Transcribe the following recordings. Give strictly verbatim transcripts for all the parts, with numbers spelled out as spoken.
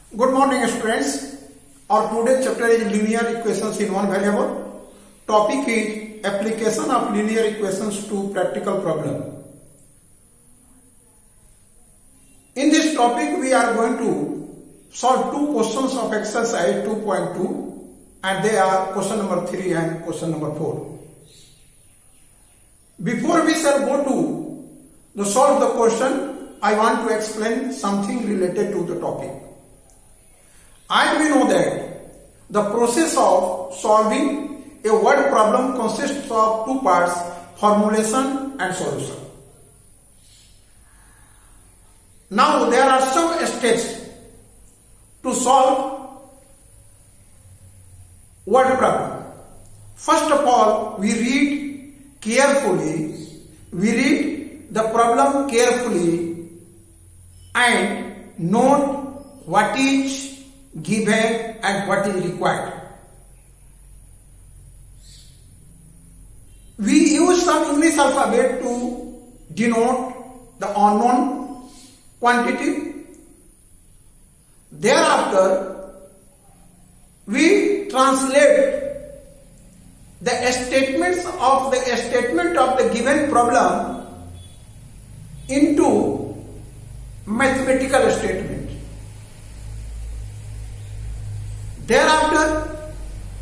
Good morning, students. Our today's chapter is linear equations in one variable. Topic is application of linear equations to practical problem. In this topic, we are going to solve two questions of exercise two point two, and they are question number three and question number four. Before we shall go to the solve the question, I want to explain something related to the topic. And we know that the process of solving a word problem consists of two parts, formulation and solution. Now there are some steps to solve word problem. First of all, we read carefully, we read the problem carefully and note what is given and what is required. We use some English alphabet to denote the unknown quantity. Thereafter, we translate the statements of the statement of the given problem into mathematical statement. Thereafter,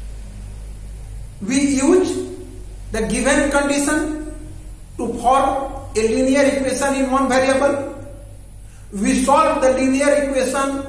we use the given condition to form a linear equation in one variable. We solve the linear equation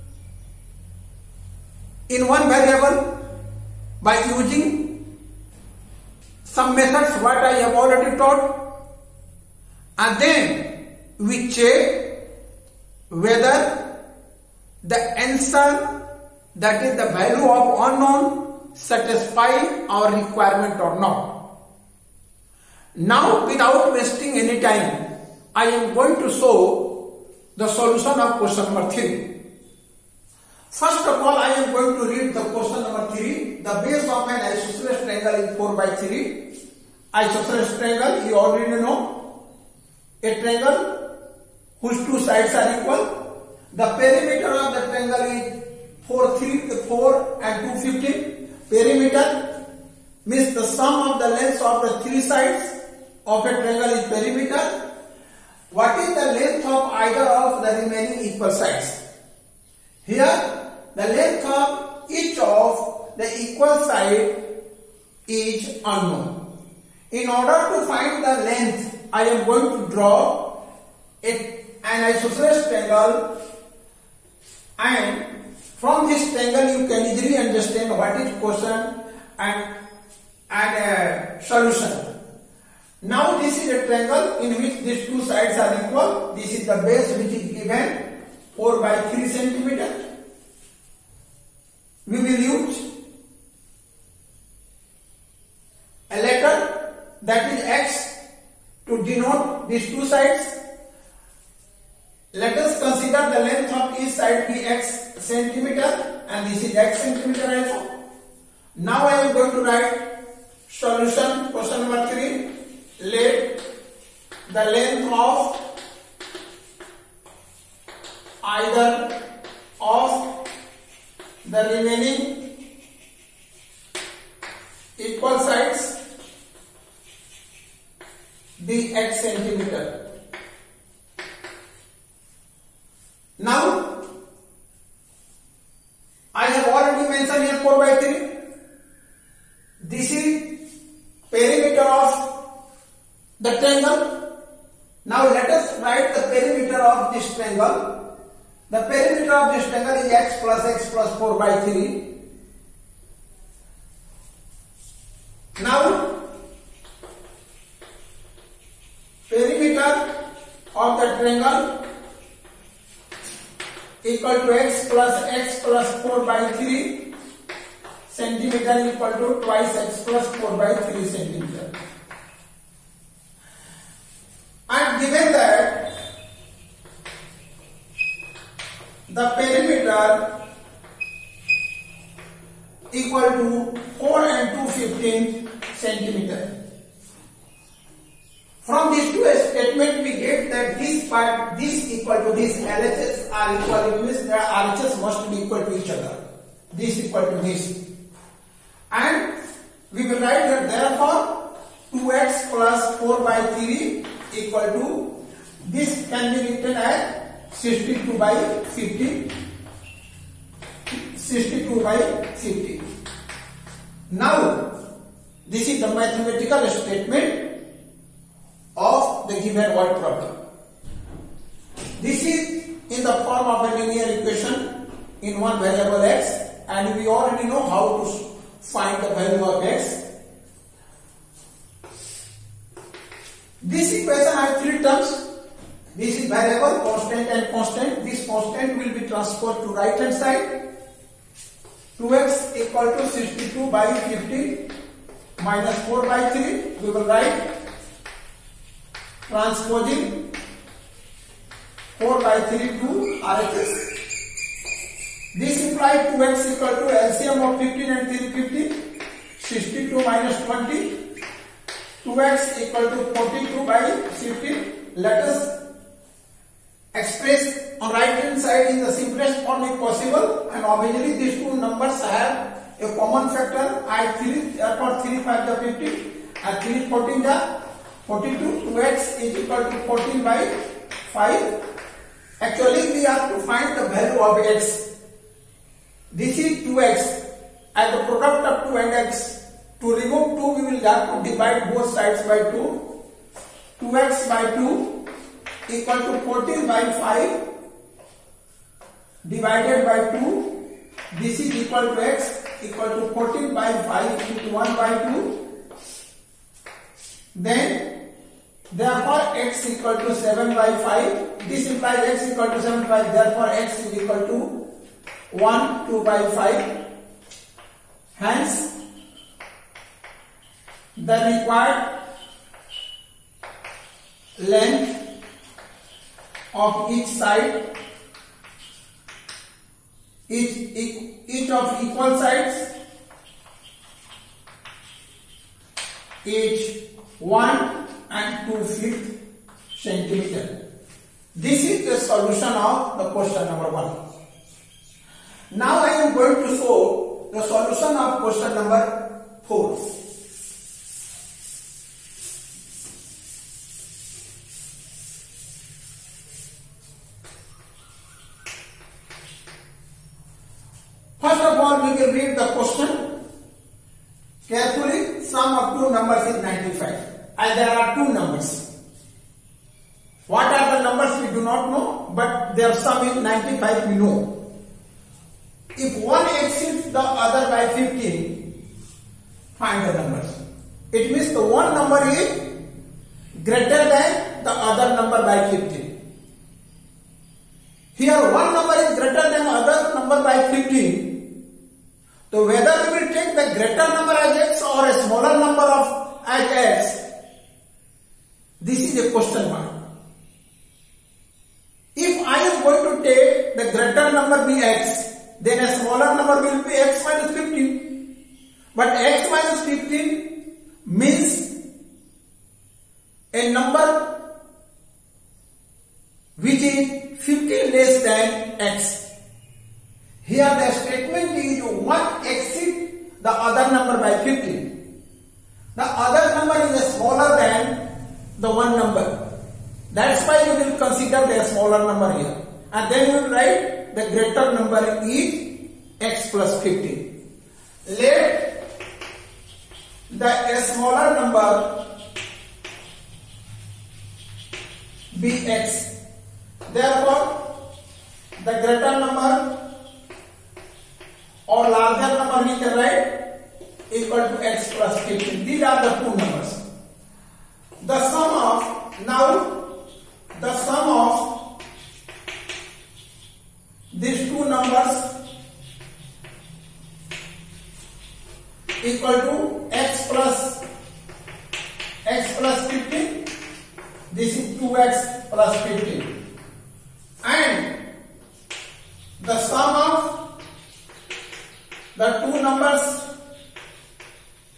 in one variable by using some methods what I have already taught, and then we check whether the answer, that is the value of unknown, satisfy our requirement or not. Now, without wasting any time, I am going to show the solution of question number three. First of all, I am going to read the question number three. The base of an isosceles triangle is four by three. Isosceles triangle, you already know, a triangle whose two sides are equal. The perimeter of the triangle is four, three, four and two fifteen. Perimeter means the sum of the lengths of the three sides of a triangle is perimeter. What is the length of either of the remaining equal sides? Here, the length of each of the equal side is unknown. In order to find the length, I am going to draw a, an isosceles triangle, and from this triangle you can easily understand what is question and, and uh, solution. Now this is a triangle in which these two sides are equal. This is the base which is given four by three centimeter. We will use a letter that is x to denote these two sides. Let us consider the length of each side be x centimeter, and this is x centimeter also. Now I am going to write solution question number three. Let the length of either of the remaining equal sides be x centimeter. Now, I have already mentioned here four by three. This is perimeter of the triangle. Now let us write the perimeter of this triangle. The perimeter of this triangle is x plus x plus four by three. Now, perimeter of the triangle equal to x plus x plus four by three centimeter equal to twice x plus four by three centimeter. And given that the perimeter equal to four and two fifteen centimeter. From these two statements we get get that this part, this equal to this, L H S are equal, it means their R H S must be equal to each other. This equal to this. And we will write that therefore two x plus four by three equal to, this can be written as sixty-two by fifty. sixty-two by fifty. Now, this is the mathematical statement of the given word problem. This is in the form of a linear equation in one variable x, and we already know how to find the value of x. This equation has three terms. This is variable, constant and constant. This constant will be transferred to right hand side. two x equal to sixty-two by fifty minus four by three. We will write transposing four by three to R H S. This implies two x equal to L C M of fifteen and three fifty. sixty-two minus twenty. two x equal to forty-two by fifty. Let us express on right hand side in the simplest form if possible, and obviously these two numbers have a common factor. I three therefore three five the fifty and three fourteen the forty-two. two x is equal to fourteen by five. Actually we have to find the value of x. This is two x and the product of two and x. To remove two, we will have to divide both sides by two. two x by two equal to fourteen by five divided by two. This is equal to x equal to fourteen by five into one by two. Then therefore x equal to seven by five. This implies x equal to seven by five. Therefore x is equal to one, two by five. Hence the required length of each side, each, each of equal sides, each one and two feet centimeter. This is the solution of the question number one. Now I am going to show the solution of question number four. First of all, we will read the question carefully. Sum of two numbers is ninety-five, and there are two numbers. What are the numbers we do not know, but their sum is ninety-five we know. If one exceeds the other by fifteen, find the numbers. It means the one number is greater than the other number by fifteen. Here one number is greater than other number by fifteen. So whether we will take the greater number as x or a smaller number of as x, this is a question mark. If I am going to take the greater number be x, then a smaller number will be x minus fifteen. But x minus fifteen means a number which is fifteen less than x. Here the statement is one exceeds the other number by fifteen. The other number is smaller than the one number. That's why we will consider the smaller number here. And then we will write the greater number is x plus fifteen. Let the smaller number be x. Therefore, the greater number or larger number we can write equal to x plus fifteen. These are the two numbers. The sum of, now the sum of these two numbers equal to x plus x plus fifteen. This is two x plus fifteen. And the sum of the two numbers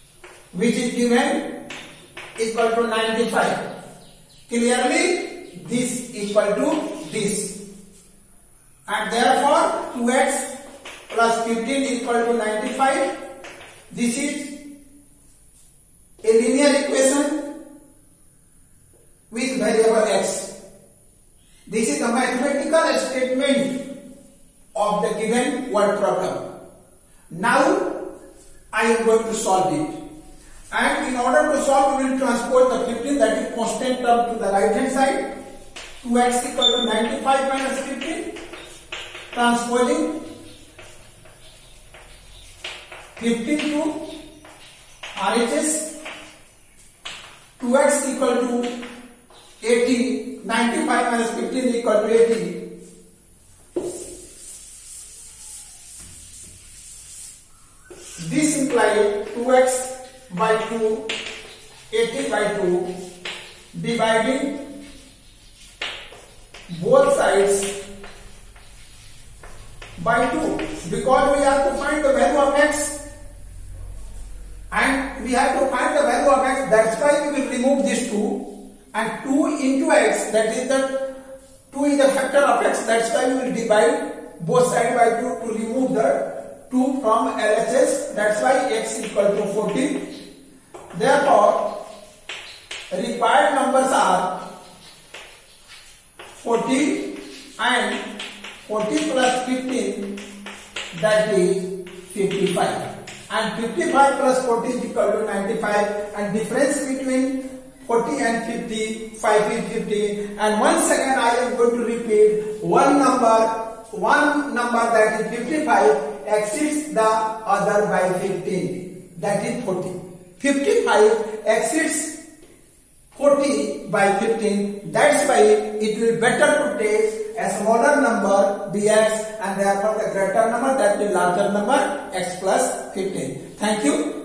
which is given equal to ninety-five. Clearly this equal to this, and therefore two x plus fifteen equal to ninety-five. This is a linear equation with variable x. This is a mathematical statement of the given word problem. Now I am going to solve it, and in order to solve we will transpose the fifteen, that is constant term, to the right hand side. two x equal to ninety-five minus fifteen, transposing fifteen to R H S. two x equal to eighty, ninety-five minus fifteen equal to eighty. This implies two x by two, eighty by two, dividing both sides by two, because we have to find the value of x, and we have to find the value of x. That's why we will remove this two, and two into x, that is the two is the factor of x. That's why we will divide both sides by two to remove the two from L H S. That's why x equal to fourteen. Therefore, required numbers are forty and forty plus fifteen, that is fifty-five. And fifty-five plus forty is equal to ninety-five, and difference between forty and fifty, five is fifty. And once again I am going to repeat, one number, one number that is fifty-five exceeds the other by fifteen, that is forty. fifty-five exceeds forty by fifteen, that's why it will better to take a smaller number bx, and therefore the greater number, that is larger number x plus fifteen. Thank you.